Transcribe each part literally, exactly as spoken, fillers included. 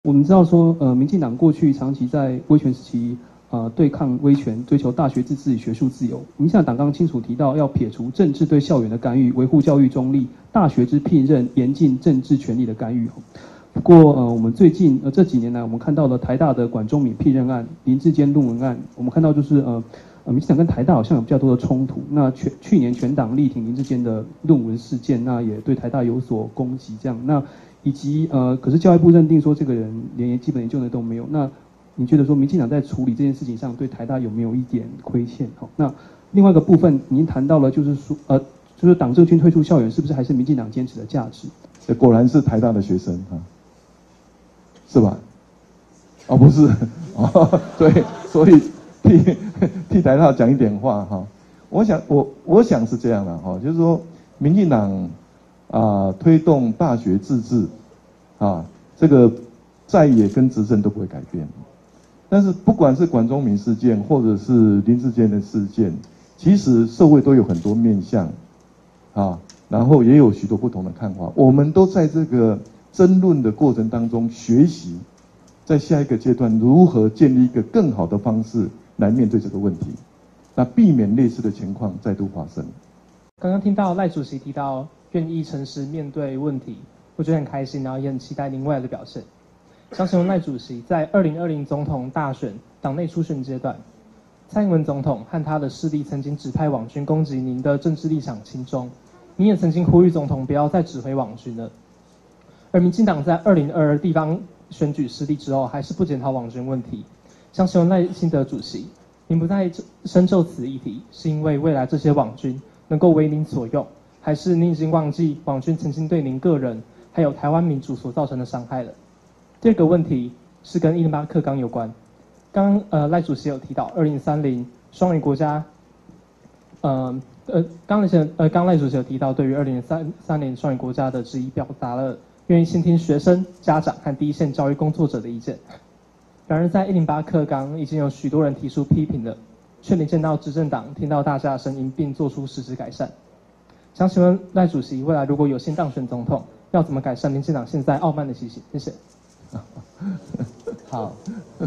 我们知道说，呃，民进党过去长期在威权时期，呃，对抗威权，追求大学自治与学术自由。民进党党纲清楚提到，要撇除政治对校园的干预，维护教育中立，大学之聘任严禁政治权力的干预。不过，呃，我们最近呃这几年来，我们看到了台大的管中闵聘任案、林志坚论文案，我们看到就是呃。呃，民进党跟台大好像有比较多的冲突。那全去年全党力挺林志坚的论文事件，那也对台大有所攻击，这样。那以及呃，可是教育部认定说这个人连基本研究能力都没有。那你觉得说民进党在处理这件事情上，对台大有没有一点亏欠？好，那另外一个部分，您谈到了就是说，呃，就是党政军退出校园，是不是还是民进党坚持的价值？ 这果然是台大的学生啊，是吧？哦，不是，哦，对，所以。替替台大讲一点话哈，我想我我想是这样的哈，就是说，民进党啊、呃、推动大学自治啊，这个在野跟执政都不会改变。但是不管是管中闵事件，或者是林志坚的事件，其实社会都有很多面向啊，然后也有许多不同的看法，我们都在这个争论的过程当中学习，在下一个阶段如何建立一个更好的方式。来面对这个问题，那避免类似的情况再度发生。 刚刚听到赖主席提到愿意诚实面对问题，我觉得很开心，然后也很期待您未来的表现。想请问赖主席，在二零二零总统大选党内初选阶段，蔡英文总统和他的势力曾经指派网军攻击您的政治立场亲中，您也曾经呼吁总统不要再指挥网军了。而民进党在二零二二地方选举失利之后，还是不检讨网军问题。想请问赖清德主席，您不再深究此议题，是因为未来这些网军能够为您所用，还是您已经忘记网军曾经对您个人还有台湾民主所造成的伤害了？第二个问题是跟一零八课纲有关。刚刚呃赖主席有提到二零三零双语国家，呃呃刚才呃刚赖主席有提到对于二零三三零双语国家的质疑，表达了愿意倾听学生、家长和第一线教育工作者的意见。然而，在一零八课纲已经有许多人提出批评了，却没见到执政党听到大家的声音并做出实质改善。想请问赖主席，未来如果有幸当选总统，要怎么改善民进党现在傲慢的习性？谢谢。 好，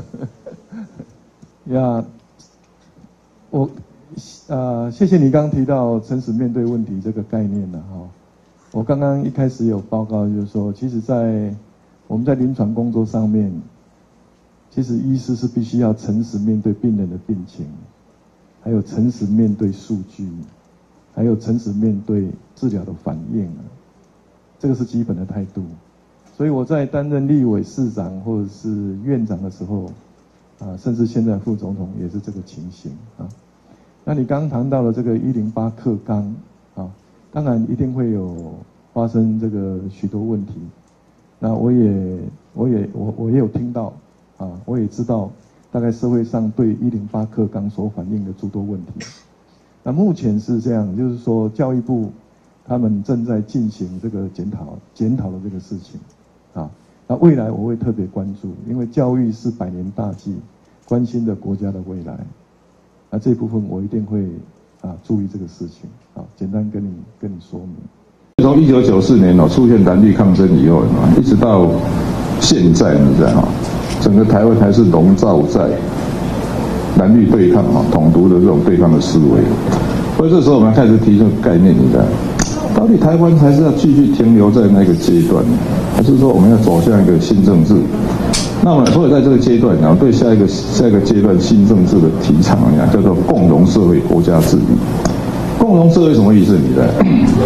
呀，我呃，谢谢你刚刚提到诚实面对问题这个概念的哈。我刚刚一开始有报告，就是说，其实在我们在临床工作上面。其实医师是必须要诚实面对病人的病情，还有诚实面对数据，还有诚实面对治疗的反应啊，这个是基本的态度。所以我在担任立委、市长或者是院长的时候，啊，甚至现在副总统也是这个情形啊。那你刚刚谈到了这个一零八课纲啊，当然一定会有发生这个许多问题。那我也我也我我也有听到。啊，我也知道，大概社会上对一零八课纲所反映的诸多问题。那目前是这样，就是说教育部他们正在进行这个检讨，检讨的这个事情。啊，那未来我会特别关注，因为教育是百年大计，关心的国家的未来。那这部分我一定会啊注意这个事情。啊，简单跟你跟你说明。 从一九九四年哦出现蓝绿抗争以后啊，一直到现在，你知道吗？整个台湾还是笼罩在蓝绿对抗啊、统独的这种对抗的思维，所以这时候我们开始提出概念，你知道，到底台湾还是要继续停留在那个阶段，还是说我们要走向一个新政治？那么，所以在这个阶段，然后对下一个下一个阶段新政治的提倡啊，叫做共荣社会、国家治理。共荣社会什么意思？你知道？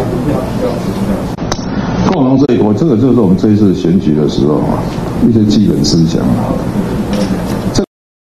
共荣这一国，这个就是我们这一次选举的时候啊，一些基本思想啊。这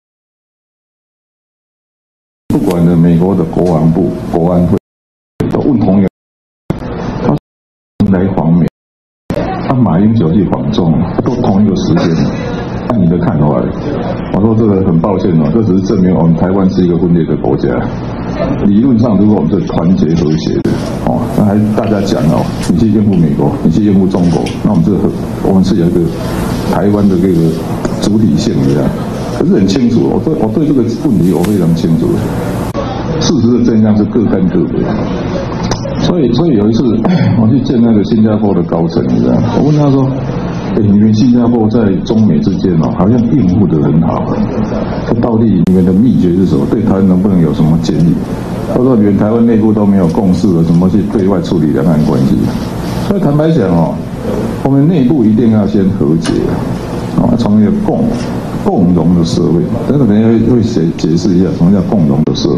不管的美国的国防部、国安会都问同样，他来访美，他马英九去访中，都同一个时间。按你的看法，我说这个很抱歉哦，这只是证明我们台湾是一个分裂的国家。理论上，如果我们是团结和谐的，哦，那还大家讲哦，你去应付美国，你去应付中国，那我们这个我们是有一个台湾的这个主体性的，可是很清楚，我对我对这个问题我非常清楚。事实的真相是各干各的，所以所以有一次我去见那个新加坡的高层，你知道，我问他说。 哎，你们新加坡在中美之间哦，好像应付得很好。这到底你们的秘诀是什么？对台湾能不能有什么建议？或者说你们台湾内部都没有共识了，怎么去对外处理两岸关系？所以坦白讲哦，我们内部一定要先和解啊，从一个共共荣的社会，这个等一下会解解释一下什么叫共荣的社会。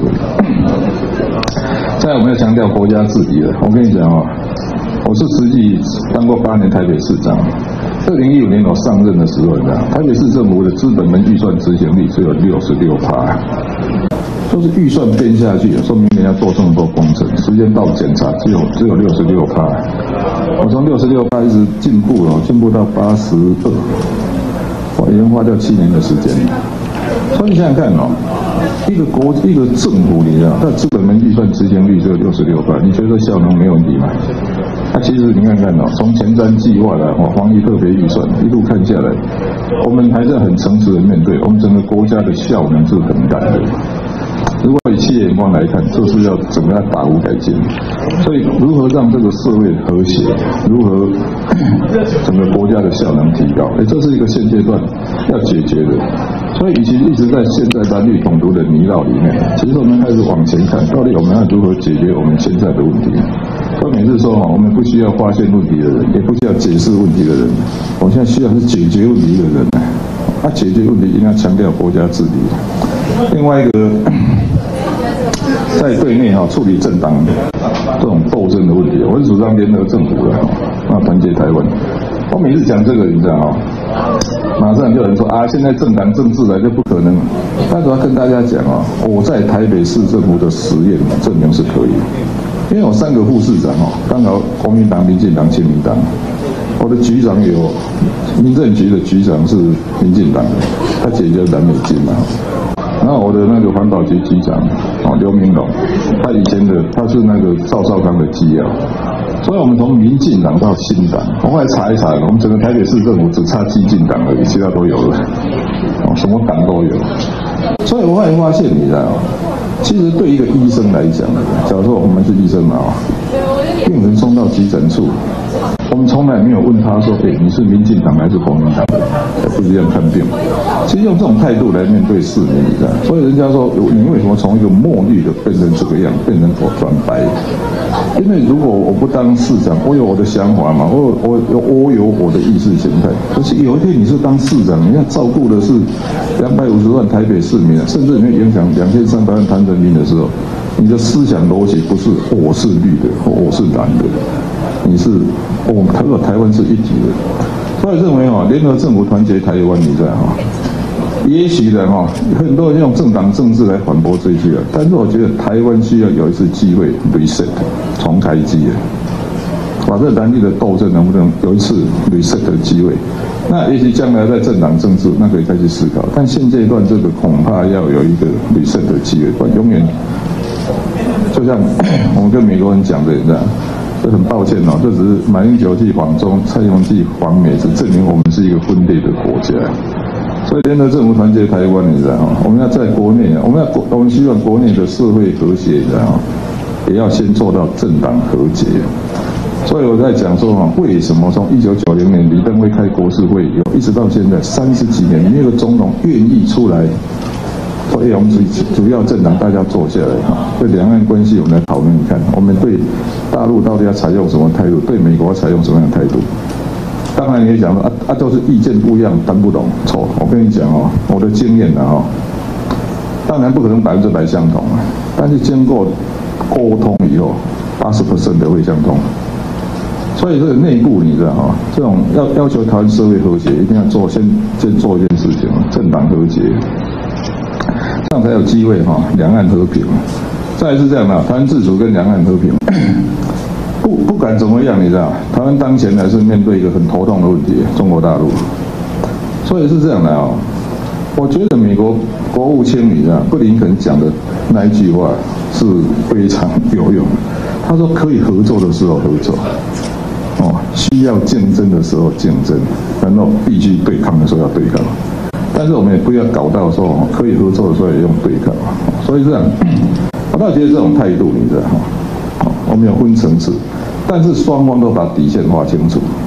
再来我们要强调国家治理了，我跟你讲哦，我是实际当过八年台北市长。二零一五年我上任的时候，你知道，台北市政府的资本跟预算执行率只有六十六趴，就是预算变下去，说明年要做这么多工程，时间到检查只有只有六十六趴。我从六十六趴一直进步了，进步到八十二，我已经花掉七年的时间。所以你想想看哦，一个国一个政府，你知道，它的资本跟预算执行率只有六十六趴，你觉得效能没问题吗？那、啊、其实你看看哦，从前瞻计划来，哦，防疫特别预算一路看下来，我们还是很诚实的面对，我们整个国家的效能是很大的。如果以企业眼光来看，就是要怎么样打无改进，所以如何让这个社会和谐，如何整个国家的效能提高，哎，这是一个现阶段要解决的。所以，与其一直在现在蓝绿统独的泥淖里面，其实我们开始往前看，到底我们要如何解决我们现在的问题。所以每次说哈，我们不需要发现问题的人，也不需要解释问题的人，我们现在需要是解决问题的人。那、啊、解决问题一定要强调国家治理。另外一个，在对内哈处理政党这种斗争的问题，我是主张联合政府的，那团结台湾。我每次讲这个，你知道哈，马上就有人说啊，现在政党政治来就不可能。但是我要跟大家讲啊，我在台北市政府的实验证明是可以，因为我三个副市长哦，刚好国民党、民进党、亲民党。我的局长有民政局的局长是民进党的，他姐姐蓝美金嘛。然后我的那个环保局局长哦刘明龙，他以前的他是那个赵少康的机要，所以我们从民进党到新党，我后来查一查，我们整个台北市政府只差激进党而已，其他都有了，哦什么党都有。所以我后来发现，你知道，其实对一个医生来讲，假如说我们是医生嘛，病人送到急诊处。我们从来没有问他说：“哎，你是民进党还是国民党的？”不是这样看病。其实用这种态度来面对市民，你知道，所以人家说你为什么从一个墨绿的变成这个样，变成我转白？因为如果我不当市长，我有我的想法嘛，我我我有我的意识形态。可是有一天你是当市长，你要照顾的是两百五十万台北市民，甚至你会影响两千三百万台人民的时候，你的思想逻辑不是我是绿的，我是蓝的。你是我们台湾台湾是一体的，所以认为哈，联合政府团结台湾，你知道哈？也许的哈，很多人用政党政治来反驳这一句啊，但是我觉得台湾需要有一次机会 reset 重开机的，把这蓝绿的斗争能不能有一次 reset 的机会？那也许将来在政党政治那可以再去思考，但现阶段这个恐怕要有一个 reset 的机会，不然永远就像我们跟美国人讲的，你知道。这很抱歉哦，这只是马英九去访中，蔡英文去访美，只证明我们是一个分裂的国家。所以联合政府团结台湾，你知道吗？我们要在国内，我们要我们希望国内的社会和谐，你知道吗？也要先做到政党和解。所以我在讲说哈，为什么从一九九零年李登辉开国是会有，一直到现在三十几年，没有个总统愿意出来。所以我们主主要政党大家坐下来哈，对两岸关系我们来讨论，你看我们对大陆到底要采用什么态度，对美国要采用什么样的态度？当然你也讲说啊啊，都是意见不一样，谈不懂。错，我跟你讲哦，我的经验呢哈，当然不可能百分之百相同啊，但是经过沟通以后，八十 percent 的会相通。所以这个内部你知道哈，这种要要求台湾社会和谐，一定要做先先做一件事情，政党和解。这样才有机会哈，两岸和平。再来是这样的，台湾自主跟两岸和平，不不管怎么样，你知道，台湾当前还是面对一个很头痛的问题，中国大陆。所以是这样的哦，我觉得美国国务卿你知道，布林肯讲的那一句话是非常有用。他说可以合作的时候合作，哦，需要竞争的时候竞争，然后必须对抗的时候要对抗。但是我们也不要搞到说可以合作的时候也用对抗，所以这样，我倒觉得这种态度，你知道哈，我们有分层次，但是双方都把底线划清楚，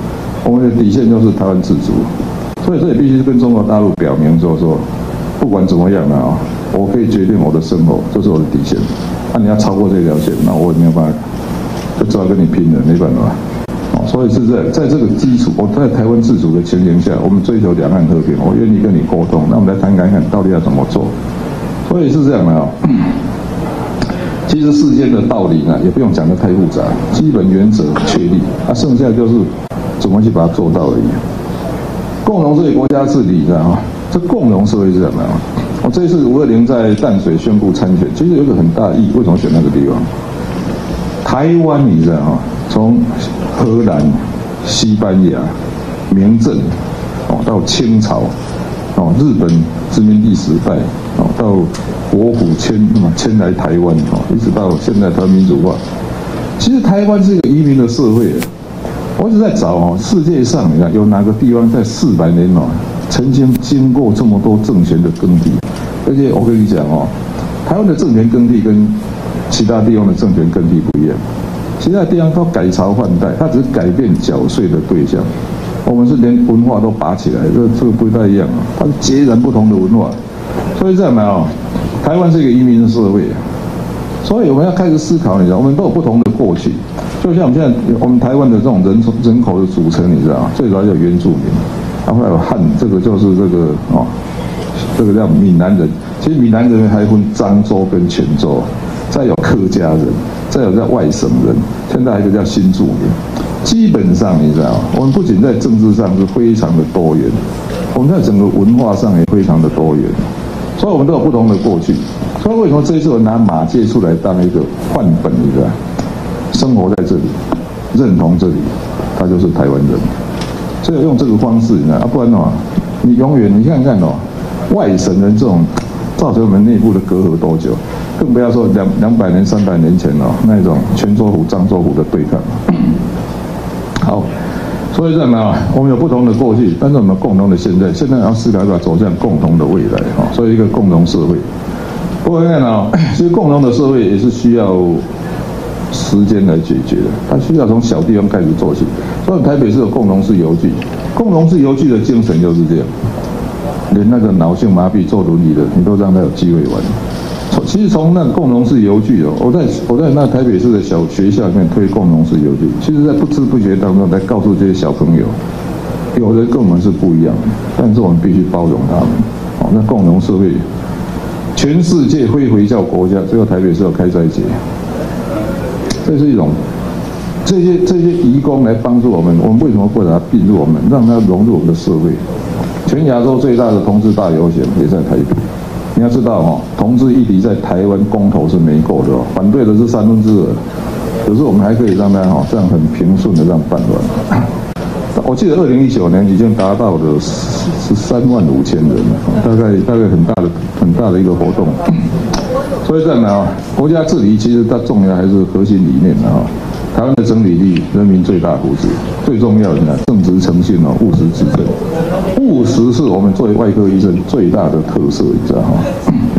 我们的底线就是台湾自主，所以这也必须跟中国大陆表明，就是说，不管怎么样呢，我可以决定我的生活，这是我的底线。那、啊、你要超过这条线，那我也没有办法，就只好跟你拼了，没办法。所以是在在这个基础，我在台湾自主的情形下，我们追求两岸和平，我愿意跟你沟通。那我们来谈看看到底要怎么做。所以是这样的啊、哦。其实世间的道理呢，也不用讲得太复杂，基本原则确立，啊，剩下就是怎么去把它做到而已。共荣社会国家治理，你知道吗？这共荣社会是什么？我这一次五二零在淡水宣布参选，其实有一个很大意义，为什么选那个地方？台湾，你知道吗？从荷兰、西班牙、明郑，哦，到清朝，哦，日本殖民地时代，哦，到国府迁嘛迁来台湾，哦，一直到现在台湾民主化。其实台湾是一个移民的社会，我一直在找哦，世界上你看有哪个地方在四百年哦，曾经经过这么多政权的更替？而且我跟你讲哦，台湾的政权更替跟其他地方的政权更替不一样。其他地方都改朝换代，它只是改变缴税的对象。我们是连文化都拔起来，这这个不太一样啊，它是截然不同的文化。所以这样嘛哦，台湾是一个移民的社会，所以我们要开始思考，你知道，我们都有不同的过去。就像我们现在我们台湾的这种人人口的组成，你知道吗？最早有原住民，然后还有汉，这个就是这个哦，这个叫闽南人。其实闽南人还分漳州跟泉州。再有客家人，再有叫外省人，现在还有一个叫新住民。基本上你知道，我们不仅在政治上是非常的多元，我们在整个文化上也非常的多元，所以我们都有不同的过去。所以为什么这一次我拿马介出来当一个范本？你知道，生活在这里，认同这里，他就是台湾人。所以用这个方式，你知道，啊、不然哦，你永远你看看哦，外省人这种造成我们内部的隔阂多久？更不要说两两百年、三百年前哦，那种泉州府、漳州府的对抗。好，所以这样呢，我们有不同的过去，但是我们共同的现在，现在要思考要走向共同的未来哈。所以一个共同社会。不过看啊，其实共同的社会也是需要时间来解决的，它需要从小地方开始做起。所以台北市有共同式邮局，共同式邮局的精神就是这样，连那个脑性麻痹、坐轮椅的，你都让他有机会玩。其实从那个共融式邮局哦，我在我在那台北市的小学校里面推共融式邮局，其实在不知不觉当中来告诉这些小朋友，有人跟我们是不一样的，但是我们必须包容他们。哦，那共融社会，全世界非回教国家只有台北市有开斋节，这是一种这些这些移工来帮助我们，我们为什么不把它并入我们，让它融入我们的社会？全亚洲最大的同志大游行也在台北。你要知道哦，同志议题在台湾公投是没过的哦，反对的是三分之二，可是我们还可以让它哈这样很平顺的让办完。我记得二零一九年已经达到了十三万五千人，大概大概很大的很大的一个活动。所以这样呢，国家治理其实它重要还是核心理念的哈。台湾的整体利益，人民最大福祉，最重要的呢，正直诚信哦，务实执政。务实是我们作为外科医生最大的特色，你知道哈？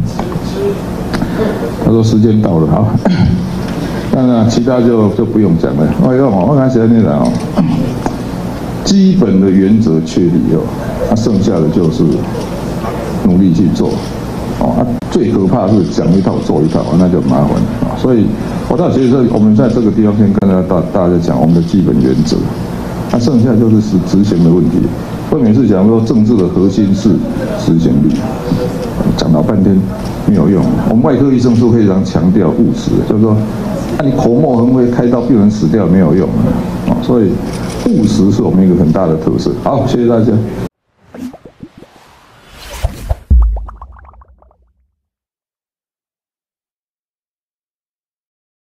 他说时间到了，好，那其他就就不用讲了。哎呦，我看起来那个哦，基本的原则确立哦，那、啊、剩下的就是努力去做。哦，啊，最可怕的是讲一套做一套，那就麻烦啊。所以，我倒觉得我们在这个地方先跟大大家讲我们的基本原则，那、啊、剩下就是执执行的问题。我每次讲说政治的核心是执行力，讲老半天没有用。我们外科医生是非常强调务实的，就是说，那、啊、你口沫横飞开刀病人死掉没有用啊。所以务实是我们一个很大的特色。好，谢谢大家。